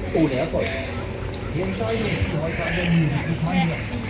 Ohne Erfolg. Die Entscheidung fiel heute an der müden Bretagne.